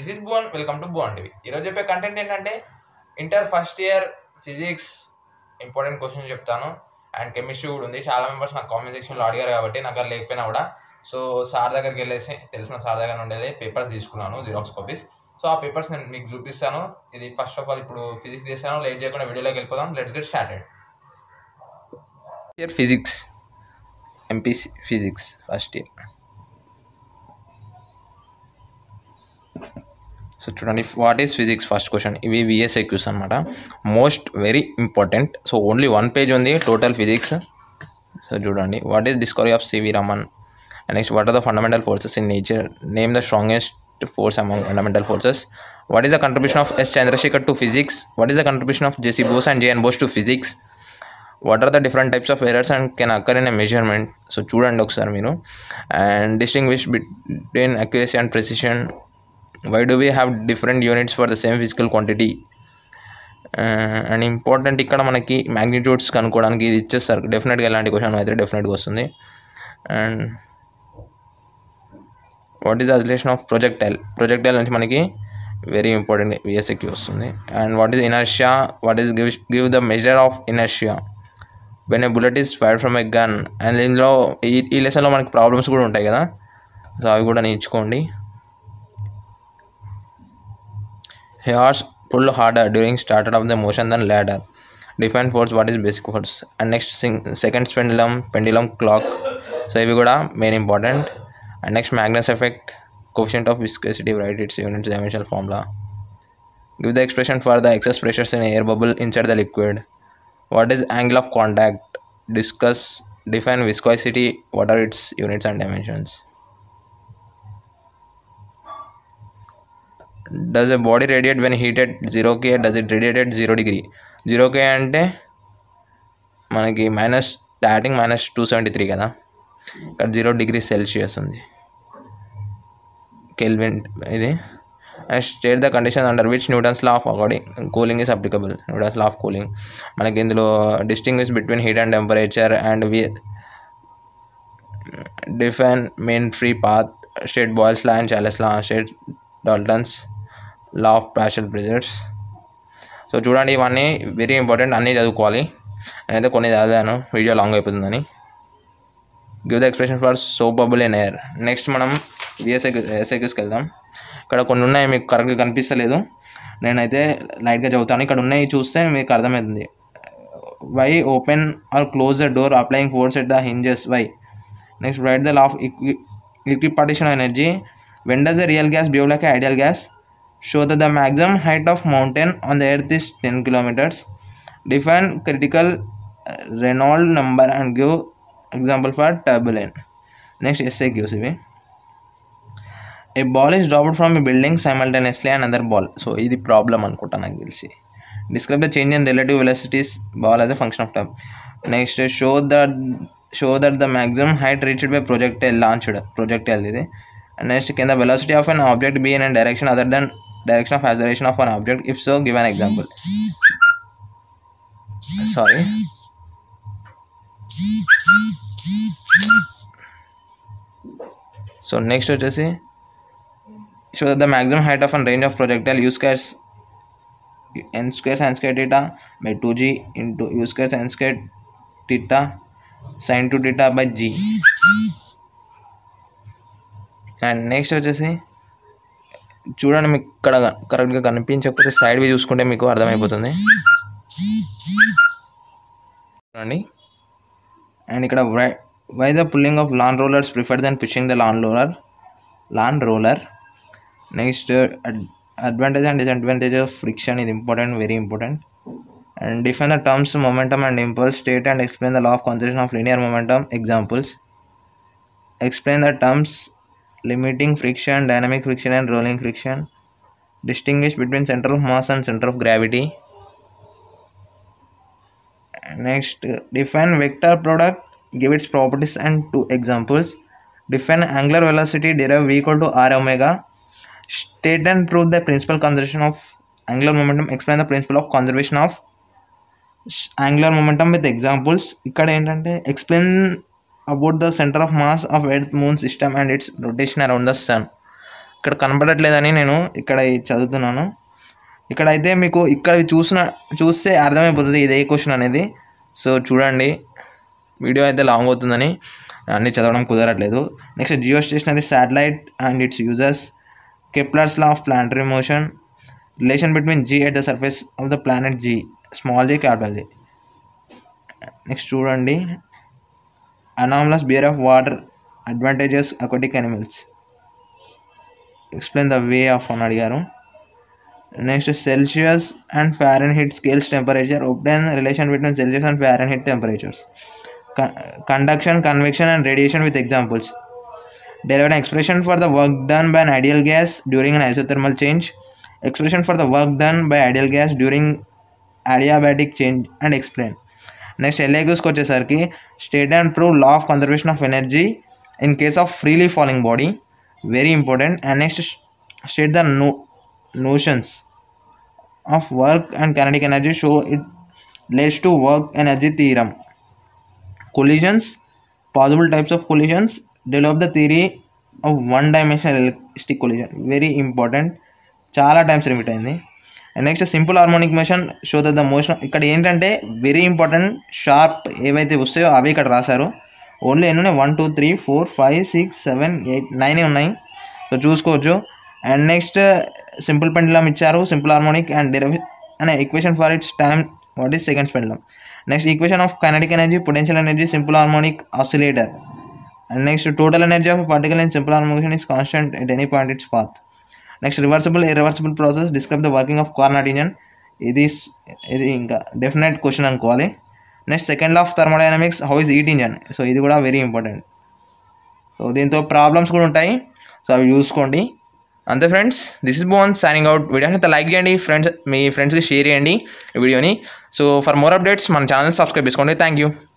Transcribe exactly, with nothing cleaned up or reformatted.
This is Bone welcome to Bone TV. ఈరోజు చెప్పే content ఏంటంటే inter first year physics important question చెప్తాను and chemistry కూడా ఉంది. చాలా మెంబర్స్ నాకు కామెంట్ సెక్షన్లో అడిగారు కాబట్టి నాకు అది లేకపోయినా కూడా సో సార్ దగ్గరికి వెళ్ళేసి తెలిసిన సార్ దగ్గర నుండి పేపర్స్ తీసుకున్నాను, జిరాక్స్ కాపీస్. సో ఆ పేపర్స్ నేను మీకు చూపిస్తాను. ఇది ఫస్ట్ ఆఫ్ ఆల్ ఇప్పుడు ఫిజిక్స్ చేస్తాను, లేట్ చేయకుండా వీడియోలోకి వెళ్ళిపోదాం. Let's get started. Year physics MPC physics first year. So చూడండి, what is physics first question. ఇవి విఎస్ఐక్యూస్ అనమాట, most very important. So only one page ఉంది టోటల్ ఫిజిక్స్. సో చూడండి, what is discovery of CV Raman. Next, what are the fundamental forces in nature. Name the strongest force among fundamental forces. What is the contribution of S Chandrasekhar to physics. What is the contribution of JC Bose and JN Bose to physics. What are the different types of errors and can occur in a measurement. So చూడండి ఒకసారి మీరు. And distinguish between accuracy and precision. Why do we have different units for the same physical quantity? And important ఇక్కడ మనకి magnitudes కనుక్కోవడానికి ఇది ఇచ్చేస్తారు. డెఫినెట్గా ఇలాంటి క్వశ్చన్ అయితే డెఫినెట్గా వస్తుంది. And what is the relation of projectile. Projectile నుంచి మనకి వెరీ ఇంపార్టెంట్ విఎస్ఐక్యూ వస్తుంది. And what is inertia. What is give give the measure of inertia when a bullet is fired from a gun. And దీనిలో ఈ ఈ లెసన్లో మనకి problems కూడా ఉంటాయి కదా, సో అవి కూడా నేర్చుకోండి. A horse pulled harder during started of the motion than ladder. Define force. What is basic force. And next, second pendulum, pendulum clock. So ivi kuda main important. And next, Magnus effect, coefficient of viscosity, write its unit dimensional formula. Give the expression for the excess pressures in air bubble inside the liquid. What is angle of contact. Discuss, define viscosity, what are its units and dimensions. Does a body radiate when heat at zero K? Does it radiate at zero degree? zero K అంటే మనకి minus starting minus two seventy three కదా, ఇక్కడ zero degree Celsius ఉంది, Kelvin ఇది. And state the condition under which Newton's law of according cooling is applicable. Newton's law of cooling మనకి ఇందులో distinguish between heat and temperature. And we define mean free path. State Boyle's law and Charles law. State Dalton's law of partial pressures. So చూడండి, ఇవన్నీ very important, అన్నీ చదువుకోవాలి. నేనైతే కొన్ని చదివాను, video long అయిపోతుందని. Give the expression for soap bubble in air. Next మనం VSAQ ఎస్ఐక్యూస్కి వెళ్దాం. ఇక్కడ కొన్ని ఉన్నాయి, మీకు కరెక్ట్గా కనిపిస్తలేదు, నేనైతే లైట్గా చదువుతాను. ఇక్కడ ఉన్నాయి చూస్తే మీకు అర్థమవుతుంది. Why open or close the door applying force at the hinges. Why. Next, write the law of equipartition of energy. When does the real gas behave like ideal gas. Show that the maximum height of mountain on the earth is ten kilometers. Define critical Reynolds number and give example for turbulent. Next, S A Qs. A ball is dropped from a building simultaneously another ball. So this is the problem anukunta naku telisi. Describe the change in relative velocities ball as a function of time. Next, show that show that the maximum height reached by projectile launched projectile idi. And next, can the velocity of an object be in a direction other than direction of acceleration of an object? If so, give an example. Sorry. So next వచ్చేసి show that the maximum height of a range of projectile u squares n square sin square theta by two g into u square sin square theta sin two theta by g. And next వచ్చేసి చూడండి, మీకు ఇక్కడ కరెక్ట్గా కనిపించకపోతే side view చూసుకుంటే మీకు అర్థమైపోతుంది. చూడండి, అండ్ ఇక్కడ why why the pulling of lawn rollers prefer then pushing the lawn roller lawn roller. Next, advantage and disadvantage of friction. ఇది important, very important. And define the terms momentum and impulse. State and explain the law of conservation of linear momentum. Examples. Explain the terms limiting friction, dynamic friction and rolling friction. Distinguish between center of mass and center of gravity. Next, define vector product, give its properties and two examples. Define angular velocity, derive v equal to r omega. State and prove the principal conservation of angular momentum. Explain the principle of conservation of angular momentum with examples. ikkada entante explain about the center of mass of Earth Moon system and its rotation around the sun. ఇక్కడ కనపడట్లేదని నేను ఇక్కడ చదువుతున్నాను. ఇక్కడైతే మీకు ఇక్కడ చూసిన చూస్తే అర్థమైపోతుంది ఇది ఏ క్వశ్చన్ అనేది. సో చూడండి, వీడియో అయితే లాంగ్ అవుతుందని అన్నీ చదవడం కుదరట్లేదు. Next geostationary satellite and its users, Kepler's law of planetary motion, relation between g at the surface of the planet g, small g capital g. Next చూడండి, anomalous behaviour of water, advantages aquatic animals, explain the way of అని అడిగారు. Next Celsius and Fahrenheit scales temperature, obtain relation between Celsius and Fahrenheit temperatures, conduction, convection and radiation with examples, derive an expression for the work done by an ideal gas during an isothermal change, expression for the work done by ideal gas during adiabatic change and explain. Next ఎల్ఏక్యూస్కి వచ్చేసరికి state and prove law of conservation of energy in case of freely falling body, very important. And next state the no notions of work and kinetic energy, show it leads to work energy theorem. Collisions, possible types of collisions, develop the theory of one dimensional elastic collision, very important, చాలా times repeat అయింది. And next simple harmonic motion, show that the motion, ఇక్కడ ఏంటంటే very important, sharp ఏవైతే వస్తాయో అవి ఇక్కడ రాశారు. Only ఎన్ని ఉన్నాయి, one two three four five six seven eight nine ఉన్నాయి, సో చూసుకోవచ్చు. అండ్ నెక్స్ట్ సింపుల్ పెండులం ఇచ్చారు, సింపుల్ హార్మోనిక్ అండ్ డెరివ్ అనే equation for its time, what is seconds pendulum. Next equation of kinetic energy, potential energy, simple harmonic oscillator. And next total energy of particle in simple harmonic is constant at any point its path. Next reversible irreversible process, describe the working of Carnot engine, ఇది ఇది ఇంకా definite question అనుకోవాలి. Next second law of thermodynamics, how is heat engine, so ఇది కూడా very important. So దీంతో problems కూడా ఉంటాయి, so అవి చూసుకోండి. అంతే ఫ్రెండ్స్, దిస్ ఇస్ బోన్ సైనింగ్ అవుట్. వీడియోని అయితే లైక్ చేయండి, ఫ్రెండ్స్ మీ ఫ్రెండ్స్కి షేర్ చేయండి ఈ వీడియోని. సో ఫర్ మోర్ అప్డేట్స్ మన ఛానల్ సబ్స్క్రైబ్ చేసుకోండి. Thank you.